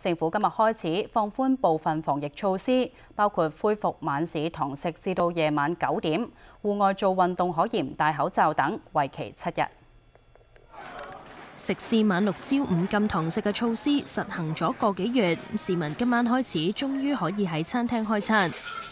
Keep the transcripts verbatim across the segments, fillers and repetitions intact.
政府今日開始放寬部分防疫措施，包括恢復晚市堂食至到夜晚九點，戶外做運動可以唔戴口罩等，為期七日。 食肆晚六朝五禁堂食嘅措施實行咗個幾月，市民今晚開始終於可以喺餐廳開餐。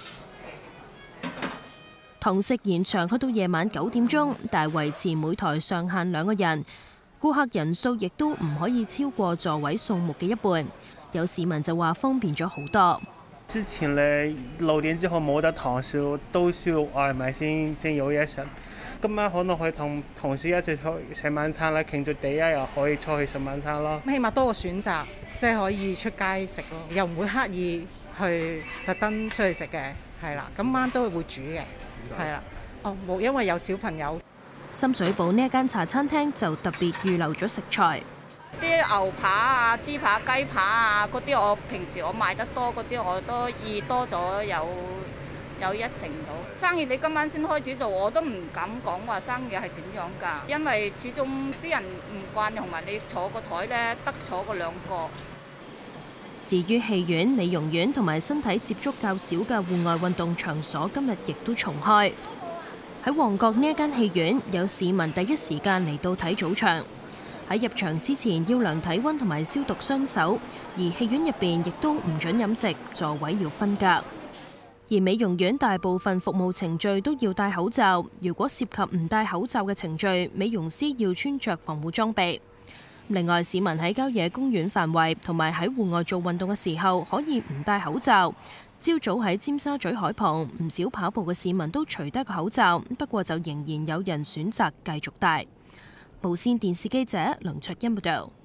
堂食延長去到夜晚九點鐘，但係維持每台上限兩個人，顧客人數亦都唔可以超過座位數目嘅一半。有市民就話方便咗好多。 之前咧六點之後冇得堂食，都需要外賣先先有嘢食。今晚可能可以同同事一齊去食晚餐啦，慶祝第一日可以出去食晚餐咯。 起碼多個選擇，即係可以出街食咯，又唔會刻意去特登出去食嘅，係啦。今晚都會煮嘅，係啦。哦，冇，因為有小朋友。 深水埗呢一間茶餐廳就特別預留咗食材。 啲牛扒啊、豬扒、雞扒啊嗰啲，我平時我賣得多嗰啲，我都預多咗有有一成到。生意你今晚先開始做，我都唔敢講話生意係點樣㗎，因為始終啲人唔慣，同埋你坐個台呢，得坐個兩個。 至於戲院、美容院同埋身體接觸較少嘅戶外運動場所，今日亦都重開。喺旺角呢一間戲院，有市民第一時間嚟到睇早場。喺入場之前要量體溫同埋消毒雙手，而戲院入邊亦都唔准飲食，座位要分隔。而美容院大部分服務程序都要戴口罩，如果涉及唔戴口罩嘅程序，美容師要穿着防護裝備。另外，市民喺郊野公園範圍同埋喺戶外做運動嘅時候，可以唔戴口罩。朝早喺尖沙咀海旁，唔少跑步嘅市民都除低個口罩，不過就仍然有人選擇繼續戴。無線電視記者梁卓欣報道。